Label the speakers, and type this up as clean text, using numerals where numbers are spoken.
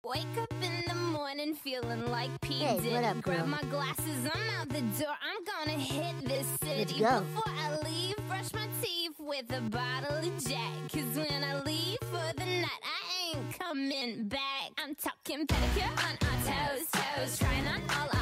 Speaker 1: Wake up in the morning feeling like P.
Speaker 2: Hey,
Speaker 1: Diddy.
Speaker 2: what up,
Speaker 1: Grab
Speaker 2: girl?
Speaker 1: my glasses, I'm out the door. I'm gonna hit this city.
Speaker 2: Let's go.
Speaker 1: Before I leave, brush my teeth with a bottle of Jack. Cause when I leave for the night, I ain't coming back. I'm talking pedicure on our toes, toes. Trying on all